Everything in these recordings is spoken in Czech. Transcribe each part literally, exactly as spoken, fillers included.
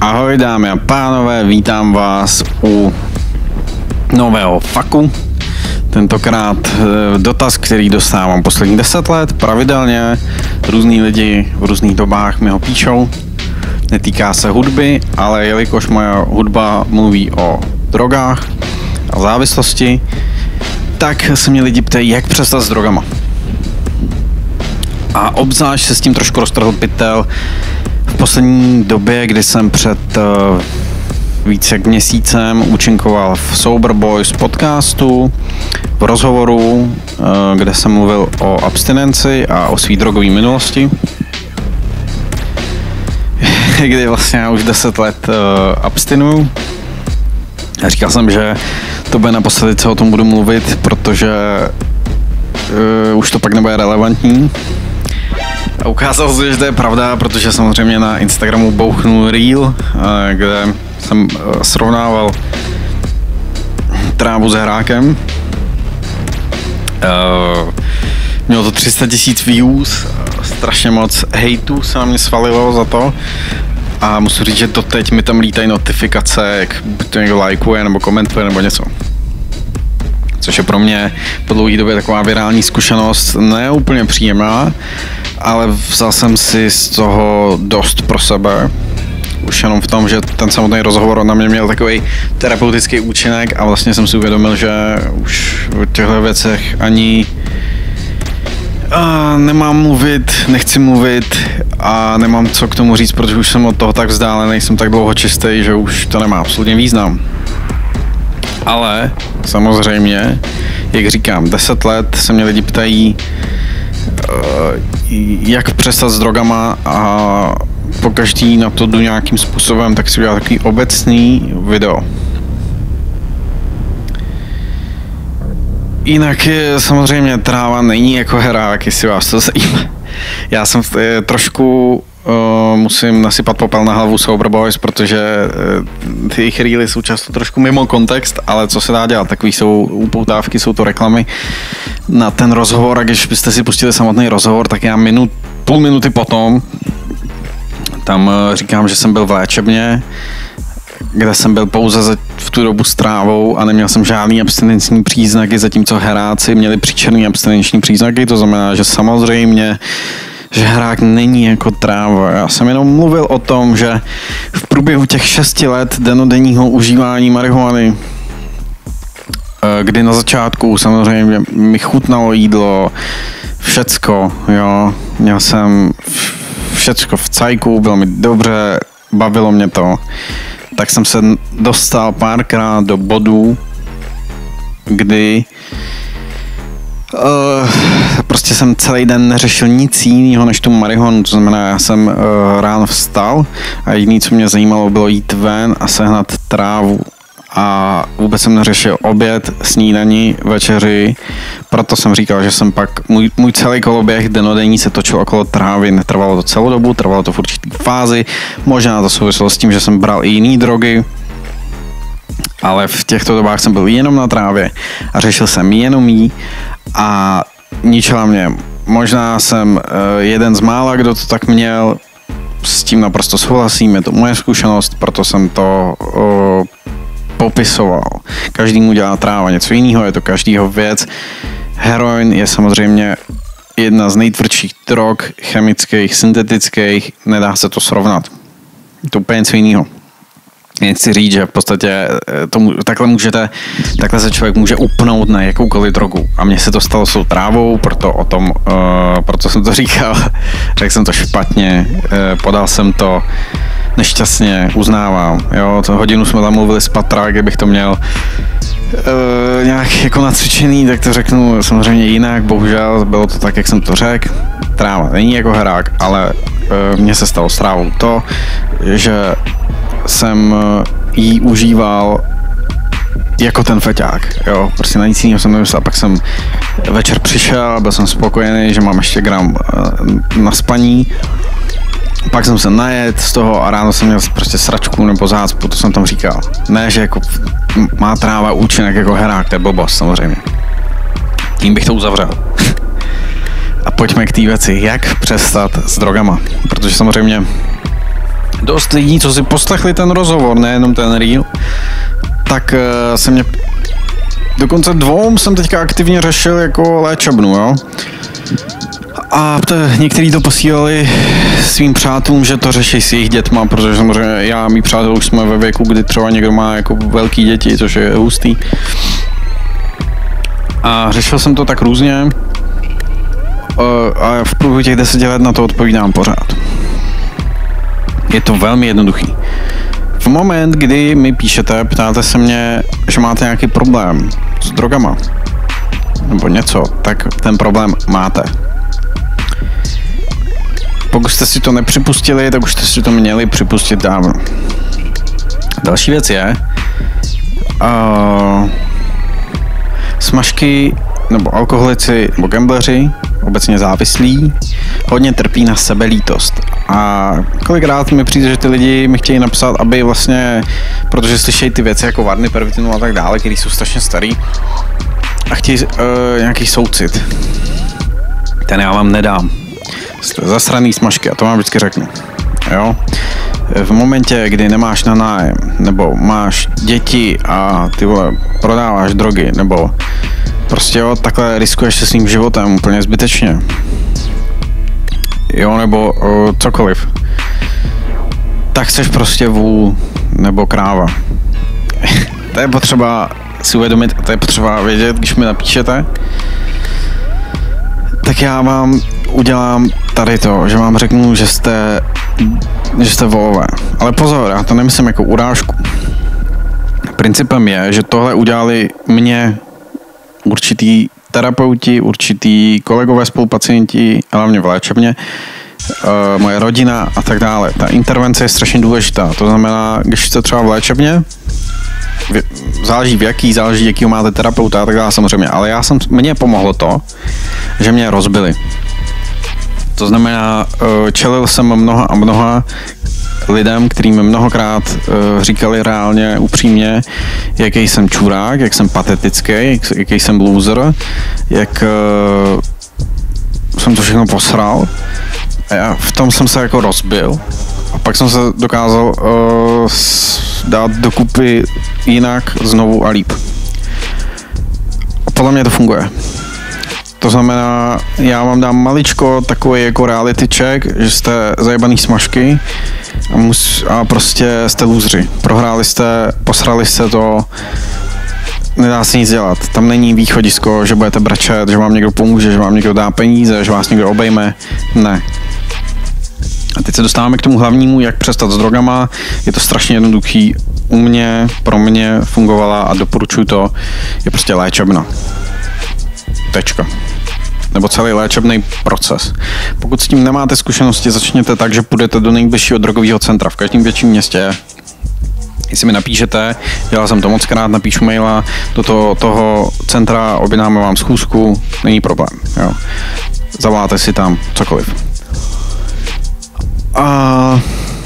Ahoj dámy a pánové, vítám vás u nového faku. Tentokrát dotaz, který dostávám posledních deset let, pravidelně. Různý lidi v různých dobách mi ho píšou. Netýká se hudby, ale jelikož moje hudba mluví o drogách a závislosti, tak se mě lidi ptají, jak přestat s drogama. A obzvlášť se s tím trošku roztrhl pytel v poslední době, kdy jsem před uh, více jak měsícem účinkoval v Sober Boys podcastu, v rozhovoru, uh, kde jsem mluvil o abstinenci a o svý drogové minulosti. Kdy vlastně já už deset let uh, abstinuju. Já říkal jsem, že to bude naposledy, co o tom budu mluvit, protože uh, už to pak nebude relevantní. A ukázalo se, že to je pravda, protože samozřejmě na Instagramu bouchnul reel, kde jsem srovnával trávu s hrákem. Mělo to tři sta tisíc views, strašně moc hejtů se na mě svalilo za to. A musím říct, že doteď mi tam lítají notifikace, jak to někdo lajkuje nebo komentuje nebo něco. Což je pro mě po dlouhé době taková virální zkušenost, ne úplně příjemná, ale vzal jsem si z toho dost pro sebe. Už jenom v tom, že ten samotný rozhovor na mě měl takový terapeutický účinek a vlastně jsem si uvědomil, že už o těchto věcech ani a nemám mluvit, nechci mluvit a nemám co k tomu říct, protože už jsem od toho tak vzdálený, jsem tak dlouho čistý, že už to nemá absolutně význam. Ale samozřejmě, jak říkám, deset let se mě lidi ptají, jak přestat s drogama a pokaždý na to jdu nějakým způsobem, tak si udělám takový obecný video. Jinak je, samozřejmě tráva není jako herák, jestli vás to zajímá. Já jsem trošku Uh, musím nasypat popel na hlavu Sober Boys, protože uh, ty jejich reely jsou často trošku mimo kontext, ale co se dá dělat, takový jsou upoutávky, jsou to reklamy na ten rozhovor a když byste si pustili samotný rozhovor, tak já minut, půl minuty potom tam uh, říkám, že jsem byl v léčebně, kde jsem byl pouze za, v tu dobu s trávou a neměl jsem žádný abstinenční příznaky, zatímco heráci měli příčerný abstinenční příznaky, to znamená, že samozřejmě že hrák není jako tráva. Já jsem jenom mluvil o tom, že v průběhu těch šesti let dennodenního užívání marihuany, kdy na začátku samozřejmě mi chutnalo jídlo, všecko, jo, měl jsem všecko v cajku, bylo mi dobře, bavilo mě to, tak jsem se dostal párkrát do bodů, kdy Uh, prostě jsem celý den neřešil nic jiného než tu marihuanu, to znamená, já jsem uh, ráno vstal a jediné, co mě zajímalo, bylo jít ven a sehnat trávu a vůbec jsem neřešil oběd, snídani, večeři, proto jsem říkal, že jsem pak, můj, můj celý koloběh dennodenní se točil okolo trávy, netrvalo to celou dobu, trvalo to v určitý fázi, možná to souviselo s tím, že jsem bral i jiný drogy, ale v těchto dobách jsem byl jenom na trávě a řešil jsem jenom jí a ničila mě. Možná jsem uh, jeden z mála, kdo to tak měl, s tím naprosto souhlasím, je to moje zkušenost, proto jsem to uh, popisoval. Každému dělá tráva něco jiného, je to každýho věc. Heroin je samozřejmě jedna z nejtvrdších drog, chemických, syntetických, nedá se to srovnat. Je to úplně něco jiného. Chci říct, že v podstatě tomu, takhle můžete, takhle se člověk může upnout na jakoukoliv drogu. A mně se to stalo s tou trávou, proto o tom, uh, proto jsem to říkal, řekl jsem to špatně, uh, podal jsem to nešťastně, uznávám. Jo, to hodinu jsme tam mluvili z patra, kdybych to měl uh, nějak jako nacvičený, tak to řeknu samozřejmě jinak, bohužel bylo to tak, jak jsem to řekl. Tráva není jako herák, ale uh, mně se stalo s trávou to, že jsem jí užíval jako ten feťák, jo, prostě na nic jiného jsem nemyslel, pak jsem večer přišel, byl jsem spokojený, že mám ještě gram na spaní, pak jsem se najet z toho a ráno jsem měl prostě sračku nebo zácpu, to jsem tam říkal, ne, že jako má tráva účinek jako herák, to je blbost samozřejmě, tím bych to uzavřel. A pojďme k té věci, jak přestat s drogama, protože samozřejmě dost lidí, co si poslechli ten rozhovor, nejenom ten reel, tak uh, se mě dokonce dvou jsem teďka aktivně řešil jako léčebnu, jo. A to, někteří to posílali svým přátelům, že to řeší s jejich dětma, protože samozřejmě já a mý přátel už jsme ve věku, kdy třeba někdo má jako velký děti, což je hustý. A řešil jsem to tak různě a v průběhu těch deseti let na to odpovídám pořád. Je to velmi jednoduchý. V moment, kdy mi píšete, ptáte se mě, že máte nějaký problém s drogama nebo něco, tak ten problém máte. Pokud jste si to nepřipustili, tak už jste si to měli připustit dávno. Další věc je, uh, smažky nebo alkoholici nebo gambleři, obecně závislí, hodně trpí na sebelítost. A kolikrát mi přijde, že ty lidi mi chtějí napsat, aby vlastně, protože slyšejí ty věci jako varny, pervitinu a tak dále, které jsou strašně starý, a chtějí uh, nějaký soucit. Ten já vám nedám. Jste zasraný smažky, a to vám vždycky řeknu. Jo? V momentě, kdy nemáš na nájem, nebo máš děti a ty vole, prodáváš drogy, nebo prostě jo, takhle riskuješ se svým životem úplně zbytečně. Jo, nebo o, cokoliv. Tak chceš prostě vůl nebo kráva. To je potřeba si uvědomit a to je potřeba vědět, když mi napíšete. Tak já vám udělám tady to, že vám řeknu, že jste, že jste volové. Ale pozor, já to nemyslím jako urážku. Principem je, že tohle udělali mě určitý terapeuti, určitý kolegové spolupacienti, hlavně v léčebně, moje rodina a tak dále. Ta intervence je strašně důležitá. To znamená, když jste třeba v léčebně, záleží v jaký, záleží jakýho máte terapeuta a tak dále samozřejmě, ale já jsem, mně pomohlo to, že mě rozbili. To znamená, čelil jsem mnoha a mnoha lidem, kterým mnohokrát říkali reálně, upřímně, jaký jsem čurák, jak jsem patetický, jak, jaký jsem loser, jak jsem to všechno posral. A já v tom jsem se jako rozbil. A pak jsem se dokázal uh, dát dokupy jinak, znovu a líp. A podle mě to funguje. To znamená, já vám dám maličko takový jako reality check, že jste zajebaný smažky a, mus, a prostě jste lůzři. Prohráli jste, posrali jste to, nedá se nic dělat. Tam není východisko, že budete brečet, že vám někdo pomůže, že vám někdo dá peníze, že vás někdo obejme. Ne. A teď se dostáváme k tomu hlavnímu, jak přestat s drogama. Je to strašně jednoduchý. U mě, pro mě fungovala a doporučuji to, je prostě léčebna. Tečka. Nebo celý léčebný proces. Pokud s tím nemáte zkušenosti, začněte tak, že půjdete do nejbližšího drogového centra v každém větším městě. Jestli mi napíšete, dělal jsem to moc krát, napíšu maila do toho, toho centra, objednáme vám schůzku, není problém. Jo. Zavoláte si tam cokoliv. A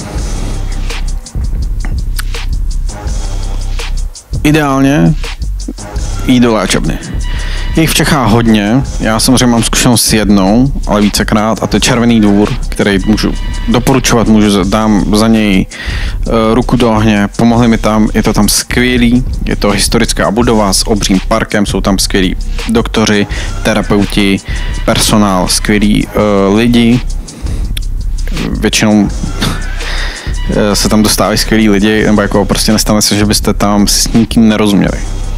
ideálně jít do léčebny. Je jich v Čechách hodně, já samozřejmě mám zkušenost s jednou, ale vícekrát, a to je Červený dvůr, který můžu doporučovat, můžu dám za něj uh, ruku do ohně, pomohli mi tam, je to tam skvělý, je to historická budova s obřím parkem, jsou tam skvělí doktoři, terapeuti, personál, skvělí uh, lidi, většinou se tam dostávají skvělí lidi, nebo jako prostě nestane se, že byste tam s nikým nerozuměli.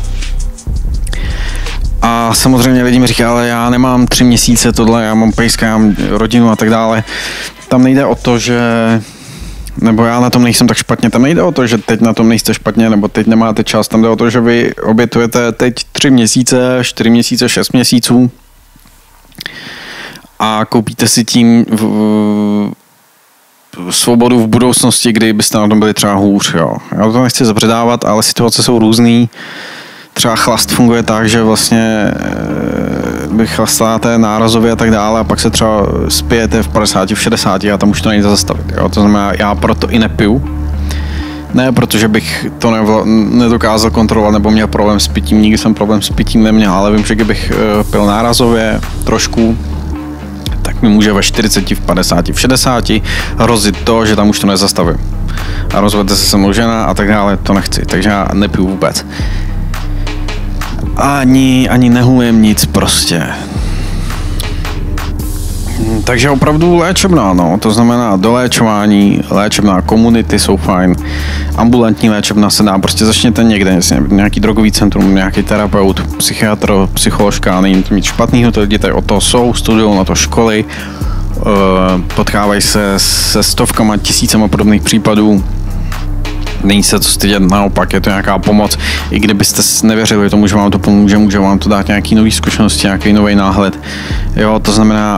A samozřejmě lidi mi říkají, ale já nemám tři měsíce tohle, já mám pejska, já mám rodinu a tak dále. Tam nejde o to, že nebo já na tom nejsem tak špatně, tam nejde o to, že teď na tom nejste špatně, nebo teď nemáte čas, tam jde o to, že vy obětujete teď tři měsíce, čtyři měsíce, šest měsíců a koupíte si tím v, v, svobodu v budoucnosti, kdy byste na tom byli třeba hůř. Jo. Já to nechci zapředávat, ale situace jsou různý. Třeba chlast funguje tak, že vlastně vy chlastáte nárazově a tak dále a pak se třeba spijete v padesáti, v šedesáti a tam už to nejde zastavit. Jo. To znamená, já proto i nepiju. Ne, protože bych to nevla, nedokázal kontrolovat nebo měl problém s pitím. Nikdy jsem problém s pitím neměl, ale vím, že kdybych pil nárazově trošku, tak mi může ve čtyřiceti, v padesáti, v šedesáti hrozit to, že tam už to nezastavím. A rozvede se se mnou žena a tak dále, to nechci, takže já nepiju vůbec. Ani, ani nehujem nic prostě. Takže opravdu léčebná, no, to znamená doléčování, léčebná, komunity jsou fajn, ambulantní léčebna se dá, prostě začněte někde, nějaký drogový centrum, nějaký terapeut, psychiatr, psycholožka, není to nic špatného, to lidi tady o to jsou, studují na to školy, potkávají se se stovkama, tisícema podobných případů, není se co stydět, naopak je to nějaká pomoc, i kdybyste nevěřili tomu, že vám to pomůže, může vám to dát nějaký nový zkušenosti, nějaký nový náhled, jo, to znamená,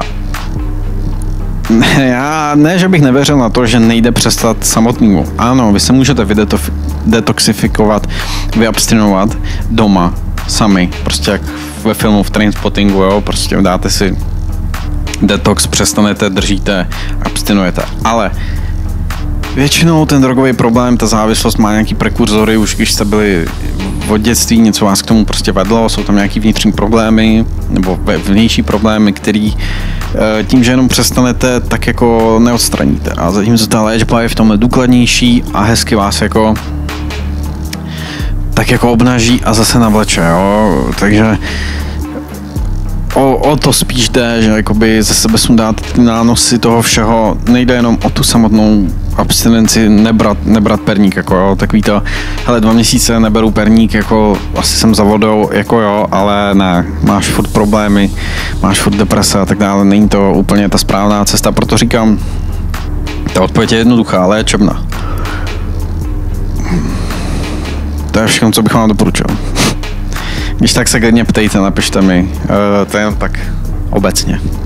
já ne, že bych nevěřil na to, že nejde přestat samotnému. Ano, vy se můžete vydetoxifikovat, vyabstinovat doma, sami, prostě jak ve filmu v Trainspottingu, jo, prostě dáte si detox, přestanete, držíte, abstinujete, ale většinou ten drogový problém, ta závislost má nějaký prekurzory, už když jste byli od dětství, něco vás k tomu prostě vedlo, jsou tam nějaký vnitřní problémy nebo vnější problémy, který tím, že jenom přestanete, tak jako neodstraníte. A zatímco ta léčba je v tomhle důkladnější a hezky vás jako tak jako obnaží a zase navleče, jo. Takže O, o to spíš jde, že jakoby ze sebe sundat ty nánosy toho všeho, nejde jenom o tu samotnou abstinenci, nebrat, nebrat perník, jako jo, takový to, hele, dva měsíce neberu perník, jako asi jsem za vodou, jako jo, ale ne, máš furt problémy, máš furt deprese a tak dále, není to úplně ta správná cesta, proto říkám, ta odpověď je jednoduchá, léčebna. To je všechno, co bych vám doporučil. Když tak se klidně ptejte, napište mi, to je jen tak obecně.